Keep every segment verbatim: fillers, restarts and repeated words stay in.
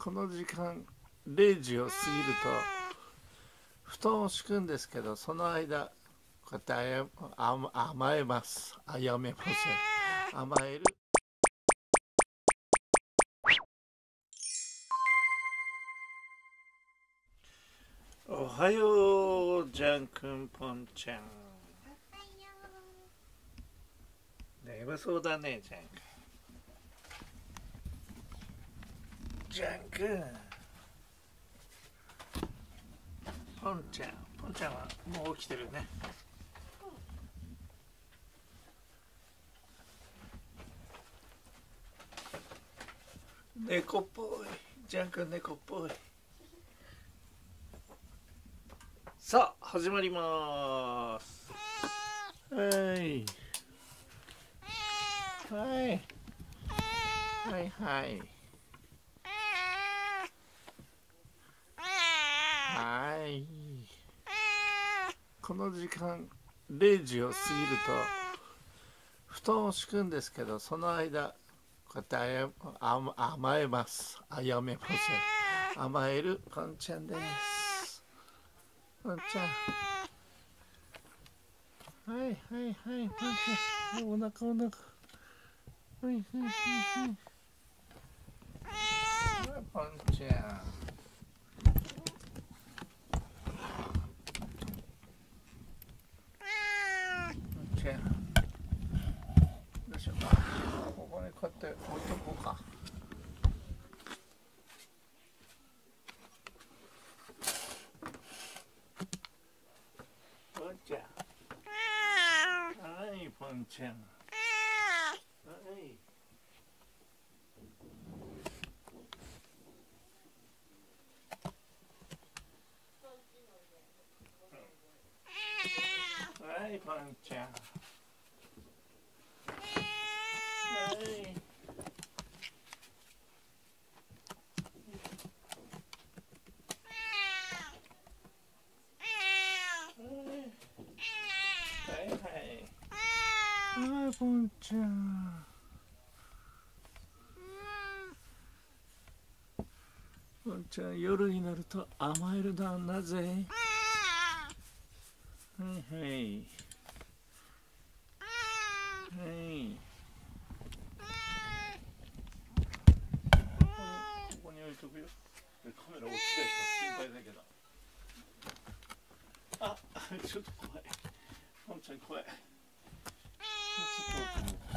この時間れいじを過ぎると布団を敷くんですけど、その間こうやってあや甘甘えます。あやめません。甘える。おはよう、ジャンくんぽんちゃん。眠そうだね、ジャンくん。ジャンくん。ポンちゃん、ポンちゃんはもう起きてるね。猫っぽい。ジャンくん猫っぽい。さあ始まります。はいはいはいはいはい。この時間れいじを過ぎると布団を敷くんですけど、その間こうやってあや甘甘えます。あやめません。甘えるポンちゃんです。ポンちゃん、はいはいはいポンちゃん、お腹お腹、はいはいはいはいポンちゃん、ポンちゃん、どうしようか。ここにこうやって置いとこうか。ポンちゃん、はいポンちゃん、はいはいポンちゃん、はいはいはいポンちゃん、ポンちゃん夜になると甘えるな。なぜ？はいはいはい、ここに置いとくよ。カメラ落ちないか心配だけど。あ、ちょっと怖い。ポンちゃん怖い。ちょっと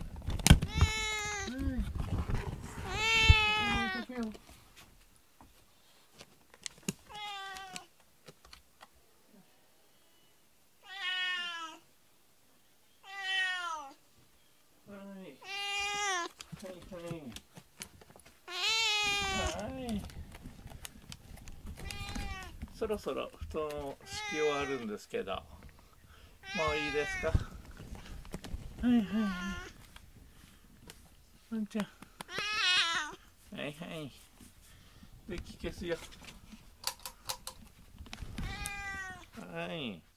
そろそろ布団を敷き終わるんですけど、もういいですか。はいはいはい、ポンちゃん、はいはい電気消すよ。はい。